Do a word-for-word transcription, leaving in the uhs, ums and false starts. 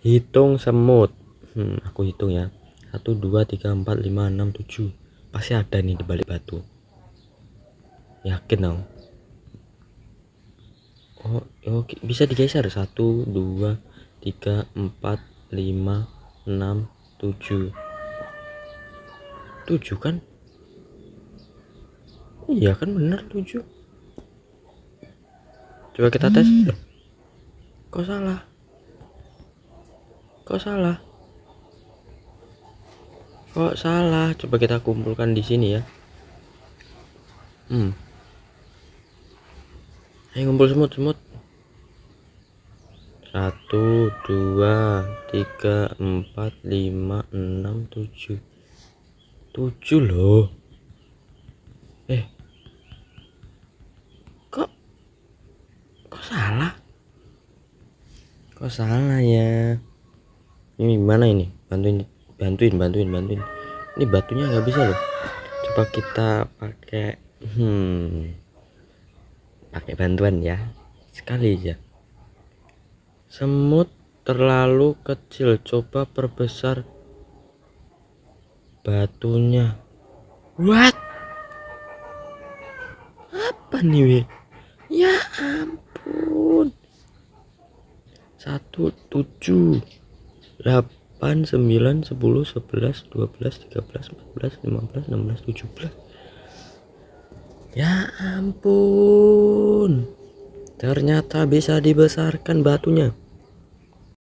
Hitung semut. Hmm, aku hitung ya. Satu, dua, tiga, empat, lima, enam, tujuh. Pasti ada nih di balik batu. Yakin dong. Oh, oke. Bisa digeser. Satu, dua, tiga, empat, lima, enam, tujuh. Tujuh kan? Iya kan, bener tujuh. Coba kita tes. Kok salah? Kok salah? Kok salah? Coba kita kumpulkan di sini ya. Hmm. Ayo ngumpul semut-semut. Satu, dua, tiga, empat, lima, enam, tujuh. Tujuh loh. Eh, kok kok salah? Kok salah ya? Ini gimana ini? Bantuin, bantuin, bantuin, bantuin. Ini batunya nggak bisa loh. Coba kita pakai, hmm, pakai bantuan ya. Sekali aja. Semut terlalu kecil. Coba perbesar batunya. What? Apa nih, we? Ya ampun. Satu, tujuh, delapan, sembilan, sepuluh, sebelas, dua belas, tiga belas, empat belas, lima belas, enam belas, tujuh belas. Ya ampun. Ternyata bisa dibesarkan batunya.